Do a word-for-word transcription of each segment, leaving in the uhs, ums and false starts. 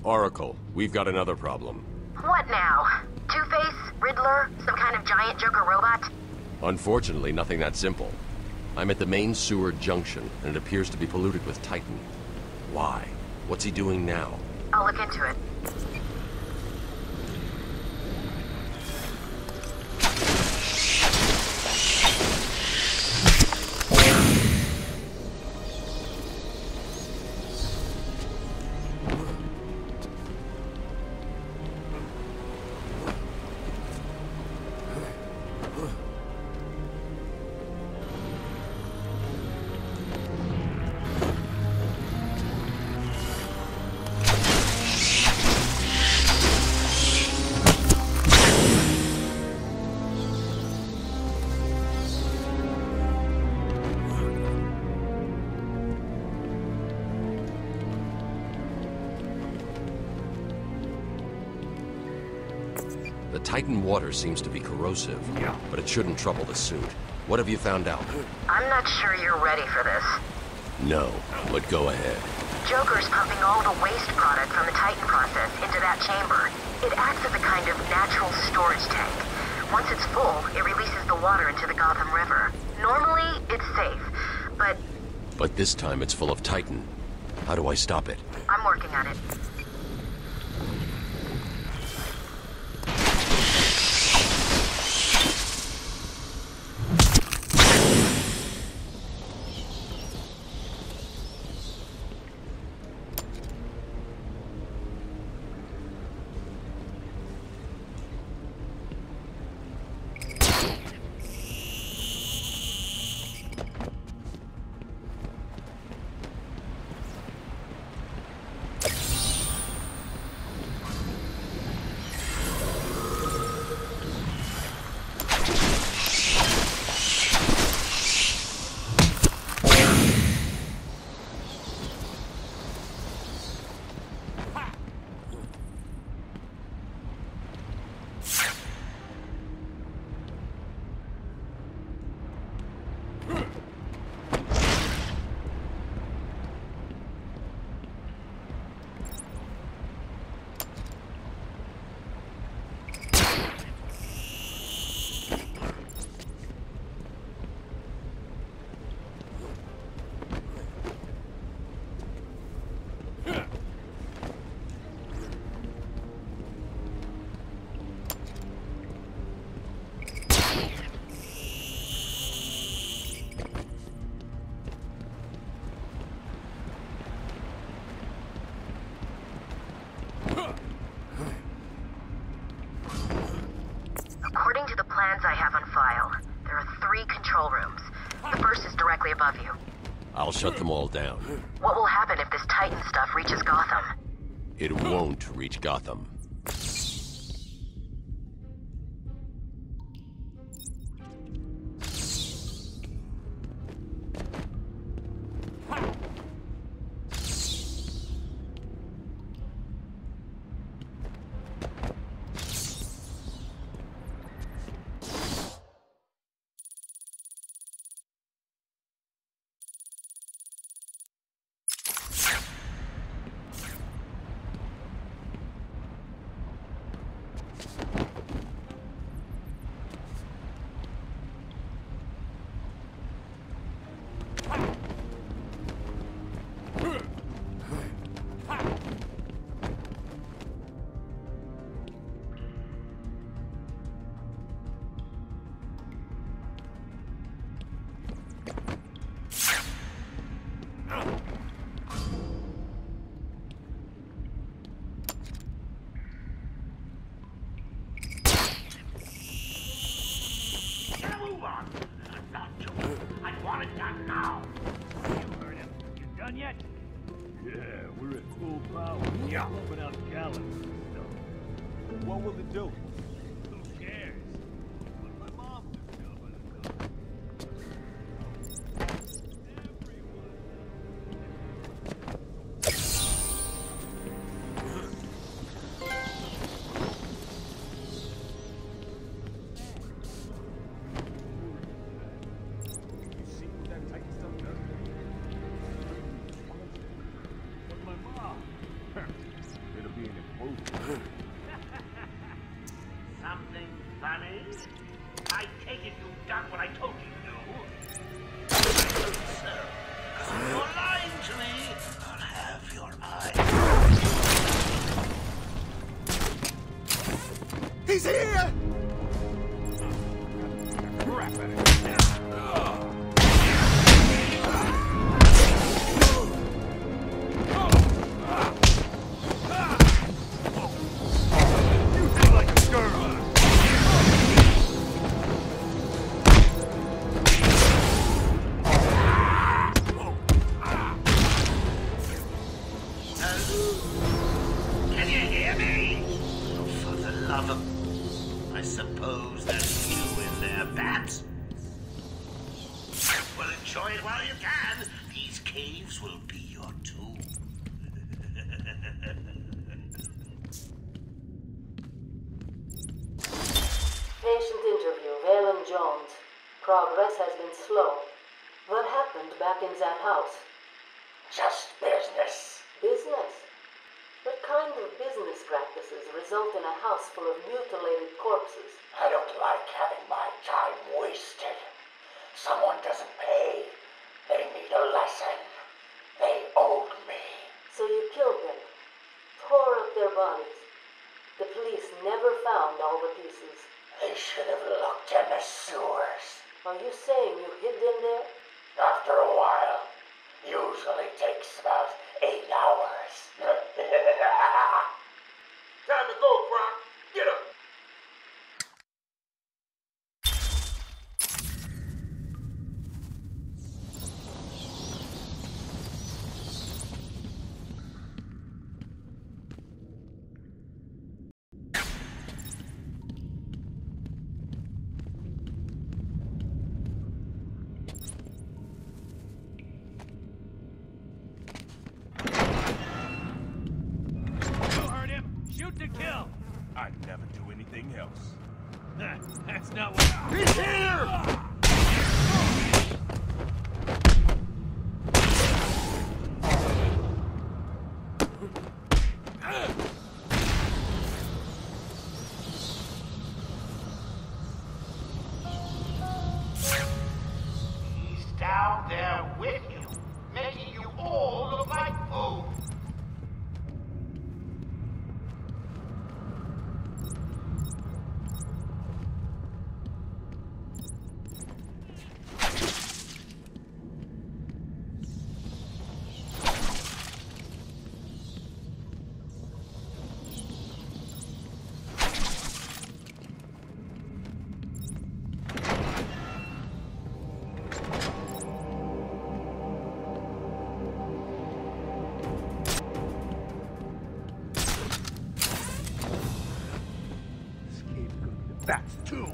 Oracle, we've got another problem. What now? Two-Face? Riddler? Some kind of giant Joker robot? Unfortunately, nothing that simple. I'm at the main sewer junction, and it appears to be polluted with Titan. Why? What's he doing now? I'll look into it. The Titan water seems to be corrosive, yeah, but it shouldn't trouble the suit. What have you found out? I'm not sure you're ready for this. No, but go ahead. Joker's pumping all the waste product from the Titan process into that chamber. It acts as a kind of natural storage tank. Once it's full, it releases the water into the Gotham River. Normally, it's safe, but... But this time it's full of Titan. How do I stop it? I'm working on it. According to the plans I have on file, there are three control rooms. The first is directly above you. I'll shut them all down. What will happen if this Titan stuff reaches Gotham? It won't reach Gotham. Yeah. Pumping out gallons and stuff. What will it do? Who cares? What my mom would do. You see what that Titan stuff does? What my mom? It'll be it while you can. These caves will be your tomb. Patient interview, Valen Jones. Progress has been slow. What happened back in that house? Just business. Business? What kind of business practices result in a house full of mutilated corpses? I don't like having my time wasted. Someone doesn't pay. They need a lesson. They owed me. So you killed them, tore up their bodies. The police never found all the pieces. They should have looked in the sewers. Are you saying you hid them there? After a while. Usually takes about eight hours. Time to go, Croc. Get up. Shoot to kill! I'd never do anything else. That's not what... He's here! He's down there with you, making you all look like food. That's two.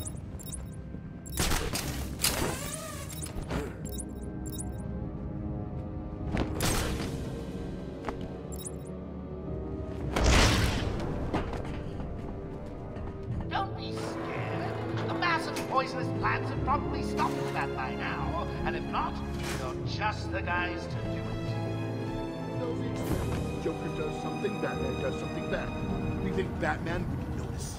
Don't be scared. The massive poisonous plants have probably stopped that by now. And if not, you're just the guys to do it. Joker does something, Batman does something bad. Do you think Batman would notice?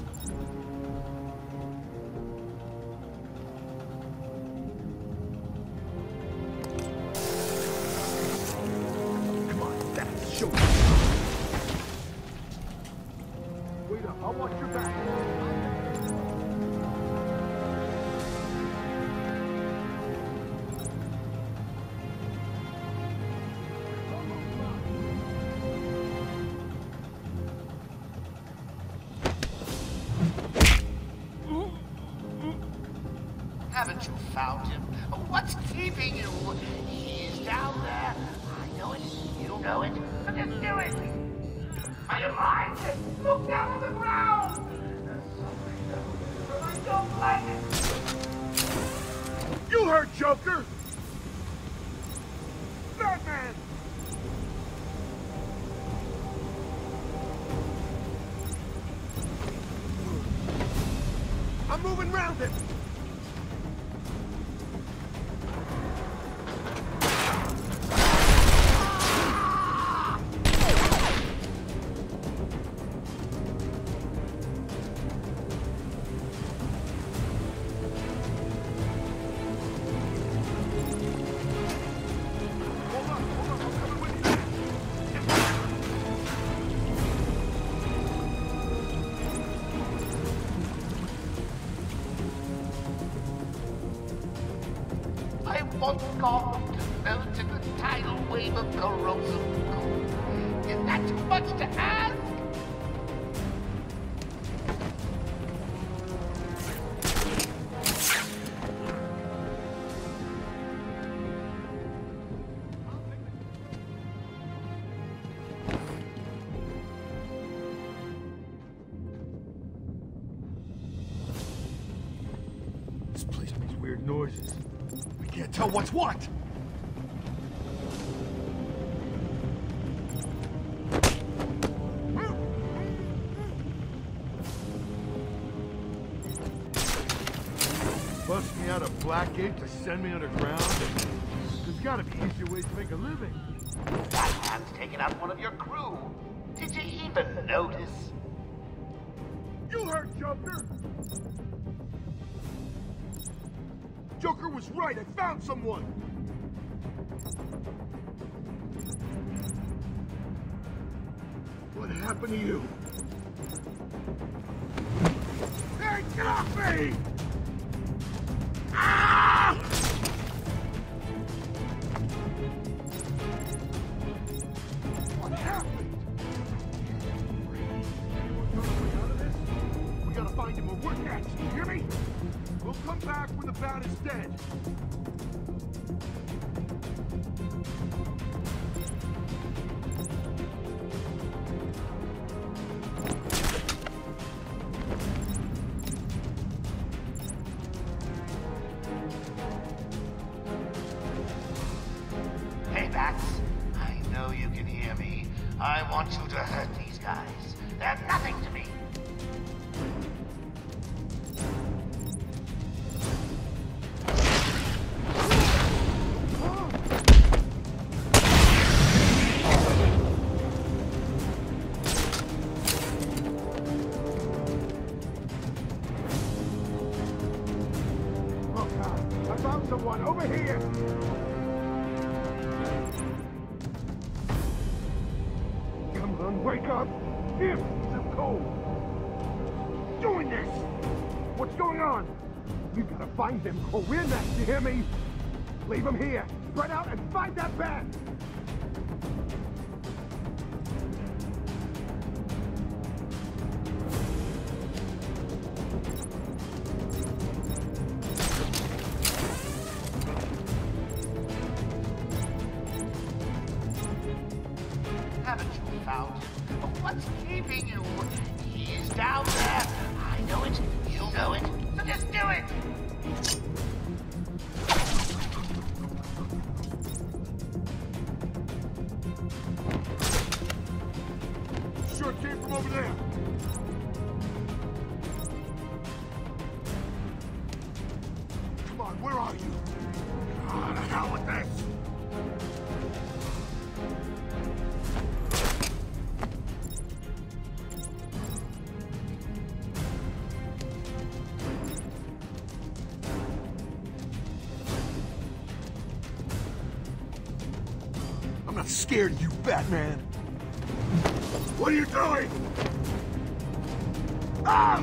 Come on, Bat, show me. Wait up, I'll watch your back. Haven't you found him? What's keeping you? He's down there. I know it. You know it. So just do it. Are you blind? Look down on the ground. There's something there, but I don't like it. You heard Joker! Batman! I'm moving round him! I want Gotham to melt in a tidal wave of corrosive goo. Is that too much to ask? This place makes weird noises. I can't tell what's what! out of Blackgate to send me underground? There's gotta be easier ways to make a living. That man's taken out one of your crew. Did you even notice? You heard Joker! Joker was right, I found someone! What happened to you? Hey, get off me! Ah! What happened? We gotta find him or we're next, you hear me? We'll come back when the bat is dead. Hey, Bats. I know you can hear me. I want you to hurt these guys. They're nothing to me. Oh God, I found someone over here! Come on, wake up! Here, some cold! Doing this! What's going on? We gotta find them or we're next, you hear me? Leave them here! Spread out and find that bat! Haven't you found him? What's keeping you? He's down there. I know it. You know it. So just do it. Sure it came from over there. Come on, where are you? Ah, the hell with this! I'm not scared of you, Batman! What are you doing? Ah!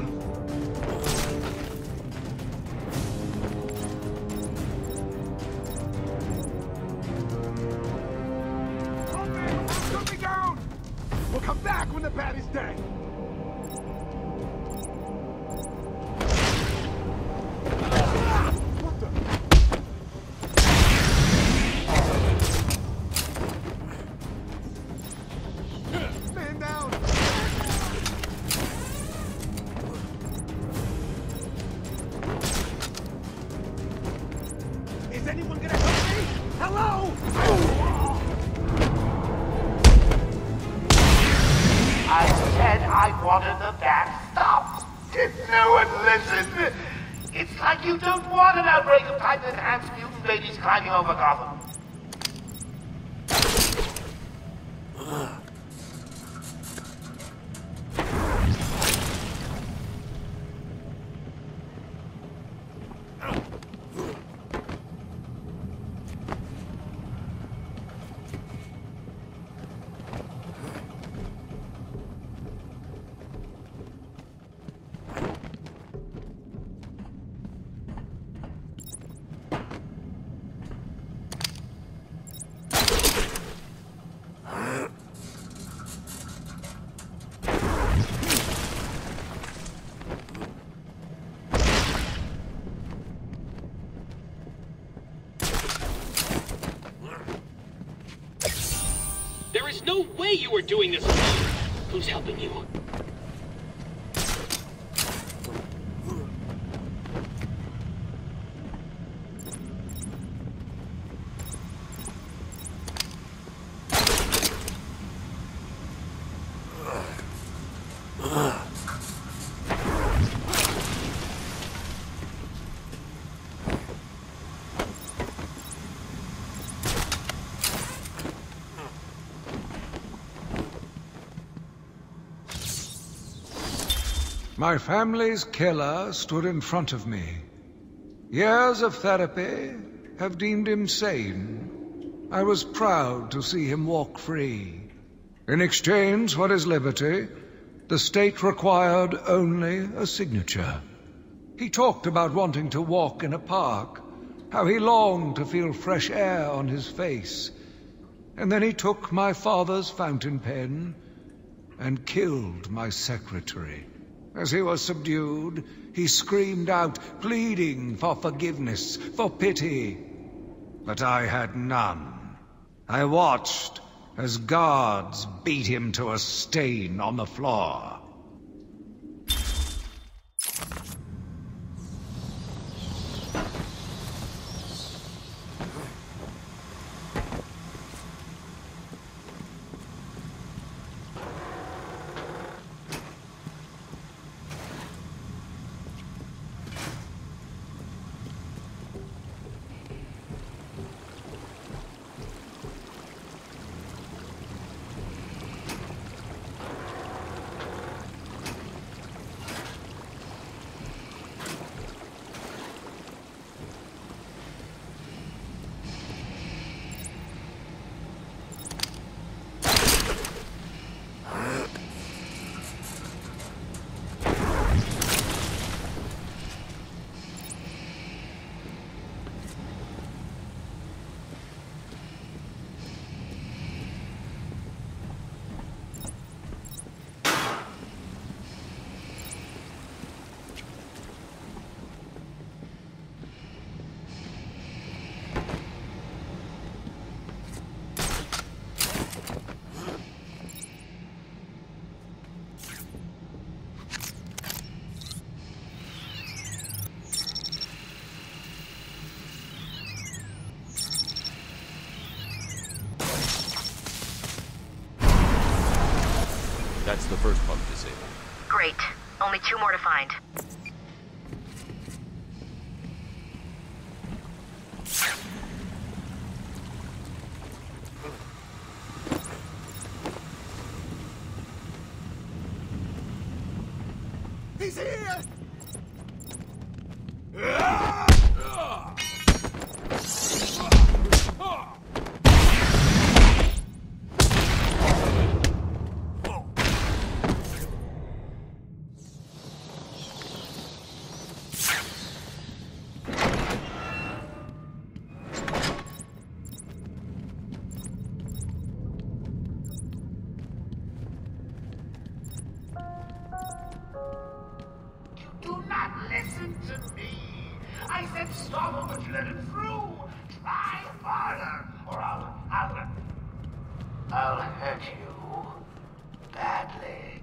Okay, shoot me down! We'll come back when the bat is dead! Ah! What the? Man down! Is anyone gonna help me? Hello? I said I wanted the bat stopped. Did no one listen? It's like you don't want an outbreak of Titan-enhanced mutant babies climbing over Gotham. There is no way you are doing this alone. Who's helping you? My family's killer stood in front of me. Years of therapy have deemed him sane. I was proud to see him walk free. In exchange for his liberty, the state required only a signature. He talked about wanting to walk in a park, how he longed to feel fresh air on his face. And then he took my father's fountain pen and killed my secretary. As he was subdued, he screamed out, pleading for forgiveness, for pity. But I had none. I watched as guards beat him to a stain on the floor. That's the first pump disabled. Great. Only two more to find. He's here! Do not listen to me. I said stop him, but you let him through. Try harder, or I'll, I'll, I'll hurt you badly.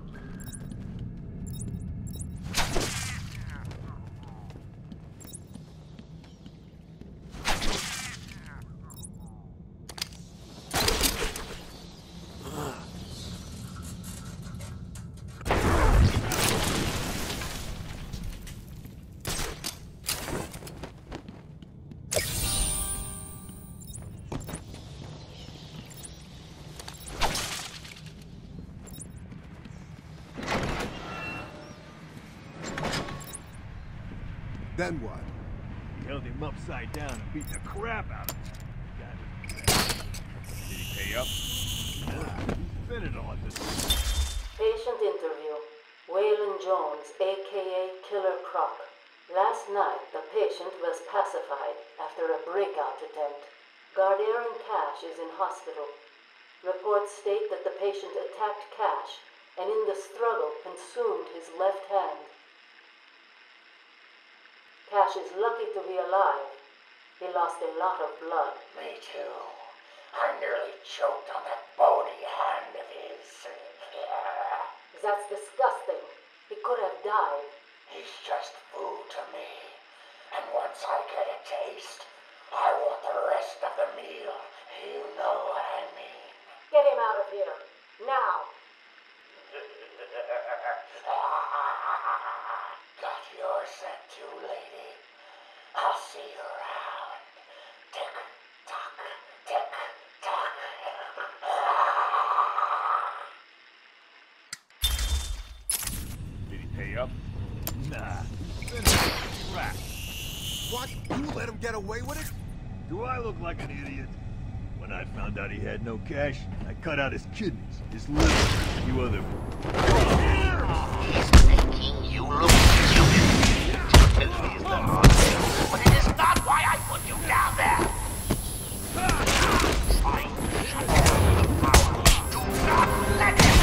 Then what? Held him upside down and beat the crap out of him. Got him. Did he pay up? Yeah, he's fitted on this. Patient interview. Waylon Jones, a k a. Killer Croc. Last night, the patient was pacified after a breakout attempt. Gardarian Cash is in hospital. Reports state that the patient attacked Cash and in the struggle consumed his left hand. Cash is lucky to be alive. He lost a lot of blood. Me too. I nearly choked on that bony hand of his. That's disgusting. He could have died. He's just food to me. And once I get a taste, I want the rest of the meal. You know what I mean. Get him out of here. Now. Got your scent too, lady. I'll see you around. Tick tock, tick tock. Did he pay get away with it? Do I look like an idiot? When I found out he had no cash, I cut out his kidneys, his liver, a few other... He's making you look stupid. Stupidity is the wrong thing, but it is not why I put you down there. I shut down the power. Do not let him.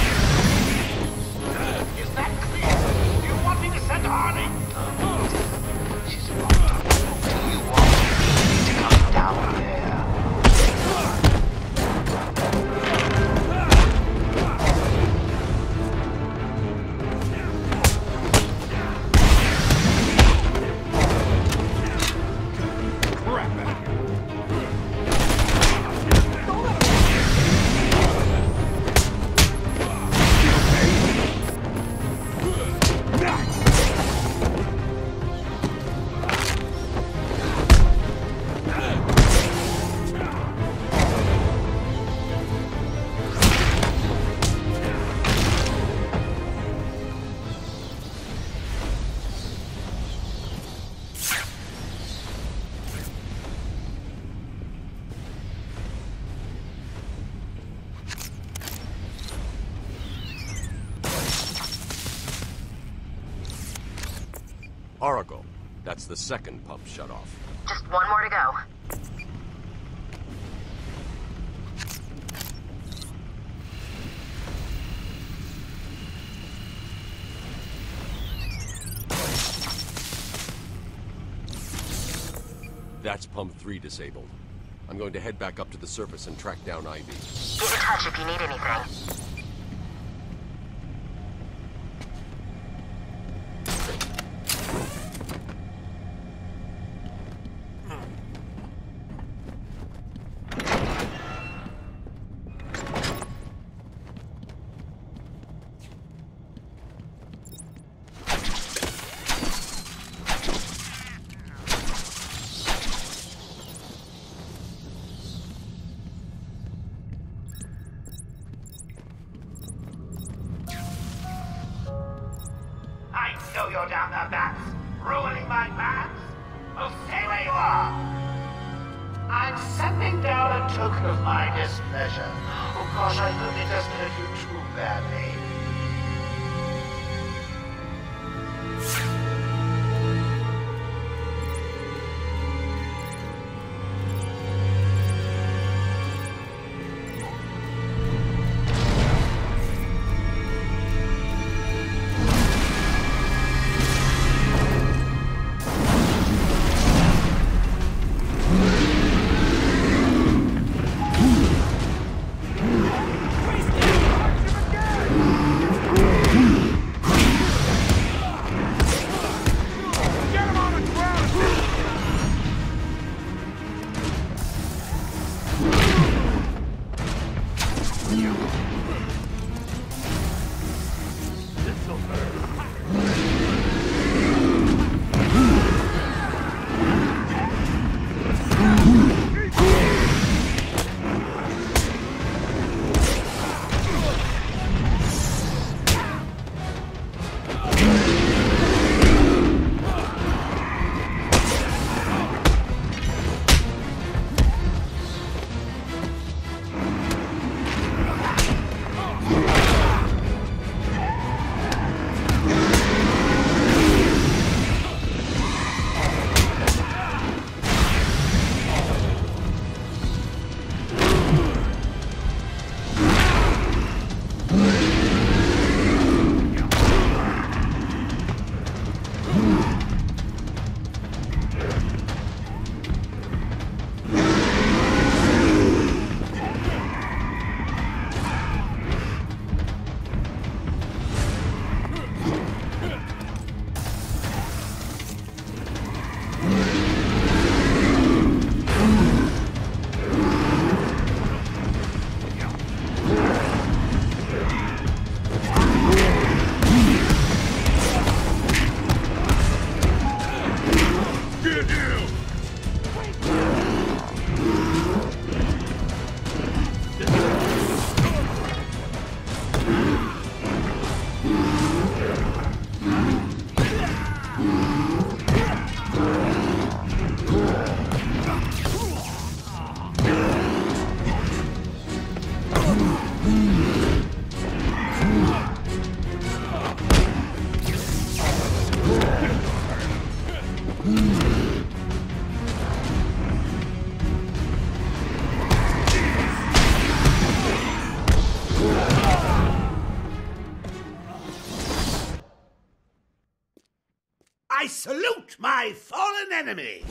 Is that clear? Do you want me to send Harley? She's wrong. Do you want me to come down there? Oracle. That's the second pump shut off. Just one more to go. That's pump three disabled. I'm going to head back up to the surface and track down Ivy. Get in touch if you need anything. You're down there, Bats, ruining my plans. Oh, stay where you are. I'm sending down a token of my displeasure. Oh gosh, I hope it doesn't hurt you too badly. Again! salute my fallen enemy!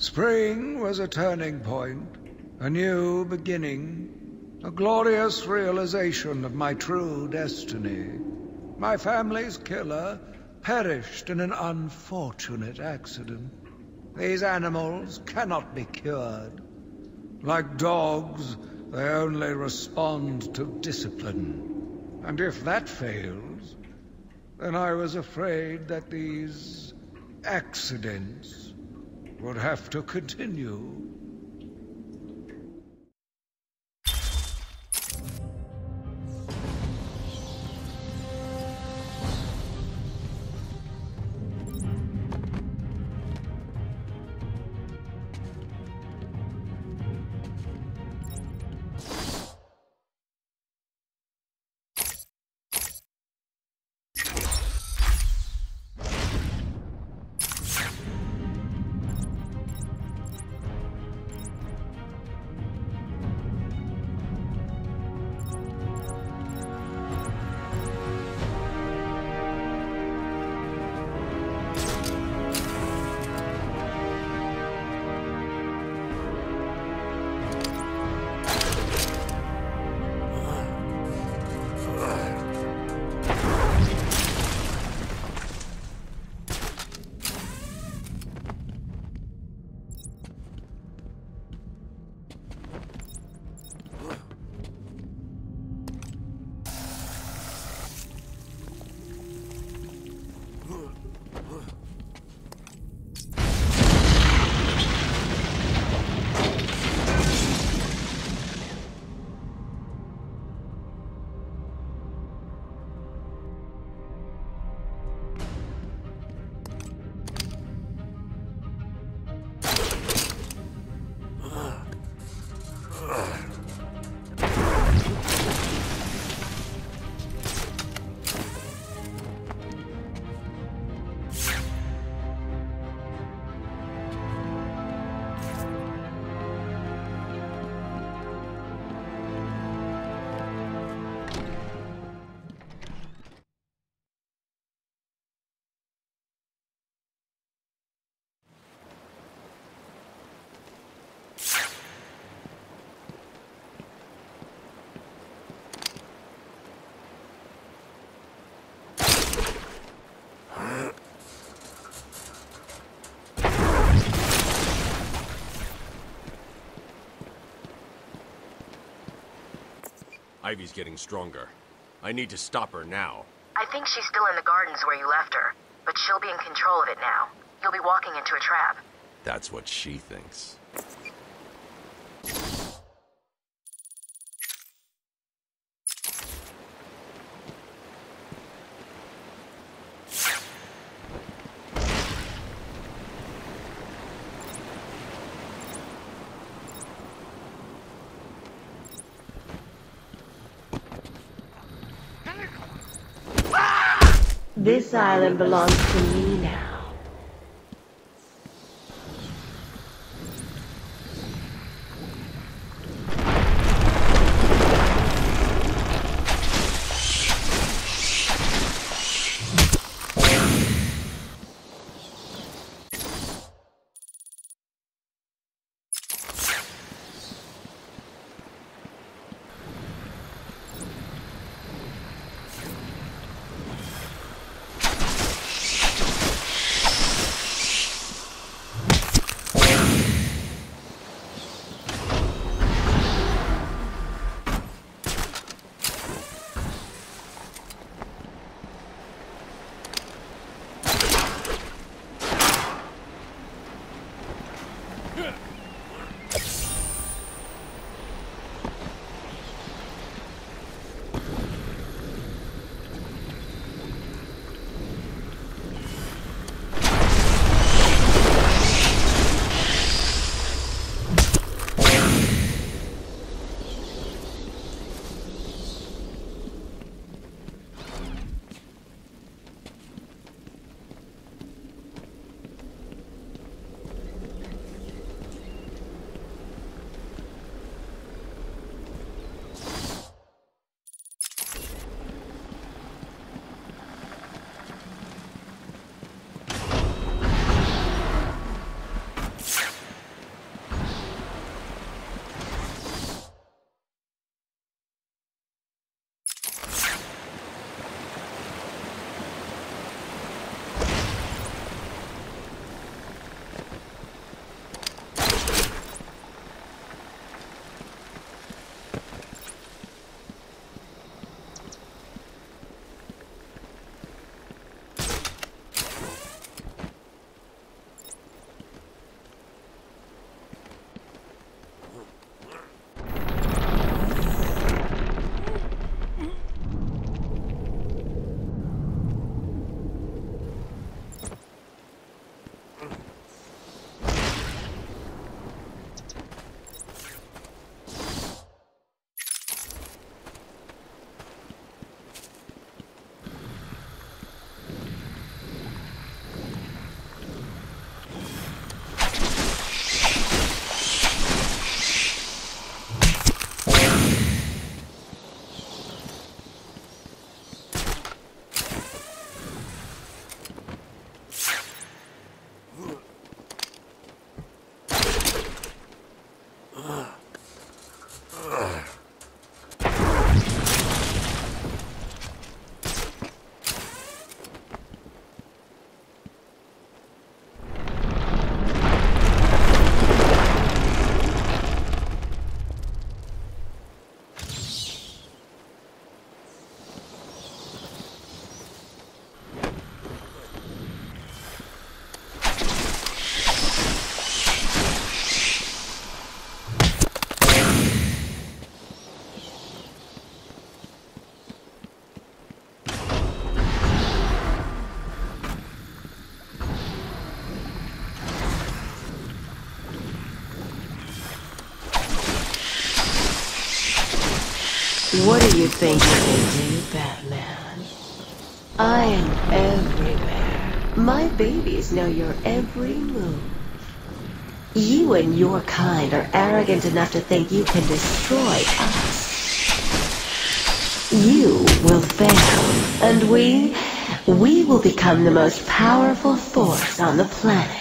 Spring was a turning point, a new beginning, a glorious realization of my true destiny. My family's killer perished in an unfortunate accident. These animals cannot be cured. Like dogs, they only respond to discipline. And if that fails, then I was afraid that these accidents would have to continue. Ivy's getting stronger. I need to stop her now. I think she's still in the gardens where you left her, but she'll be in control of it now. You'll be walking into a trap. That's what she thinks. This island belongs to me now. What do you think you can do, Batman? I am everywhere. My babies know your every move. You and your kind are arrogant enough to think you can destroy us. You will fail, and we, we will become the most powerful force on the planet.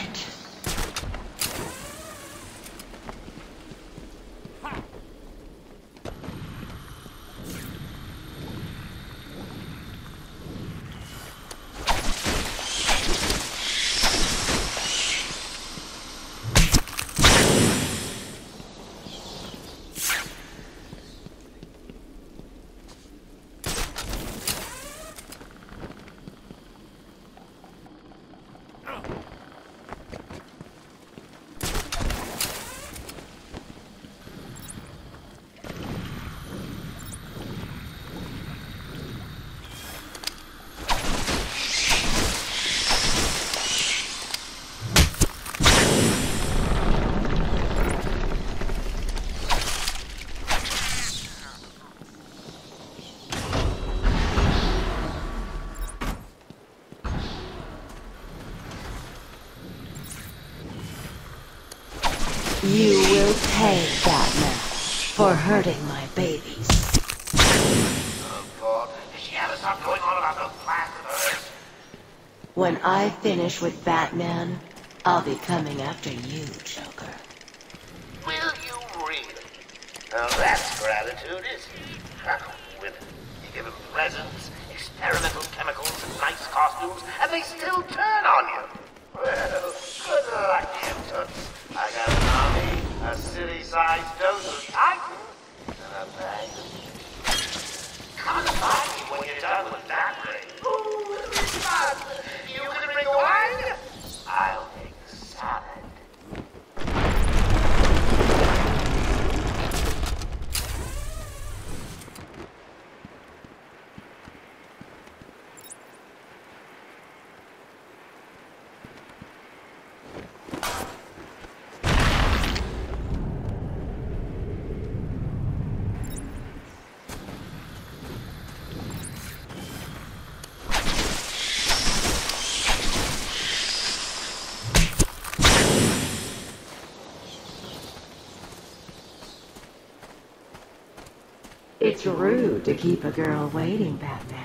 You will pay, Batman, for hurting my babies. Oh, God. Does she ever stop going on about those plans of hers? When I finish with Batman, I'll be coming after you, Joker. Will you really? Now that's gratitude, isn't it? Women. You give them presents, experimental chemicals, and nice costumes, and they still turn on you. Well, good luck, you toots. I got an army, a city-sized dose of Titan, and a bag of... Come and find me when you're done with that ring. Ooh, it'll be fun. You can bring wine? I'll make salad. It's rude to keep a girl waiting, Batman.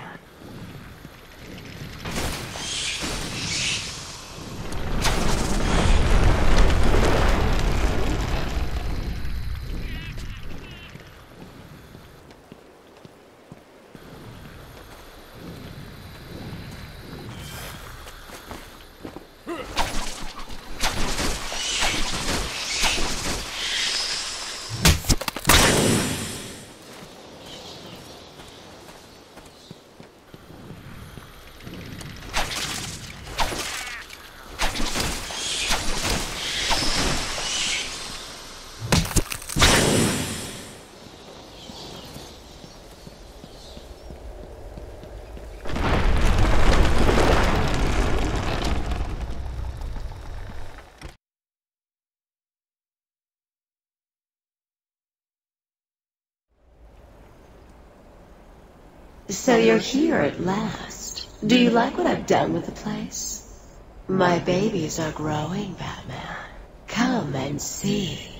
So you're here at last. Do you like what I've done with the place? My babies are growing, Batman. Come and see.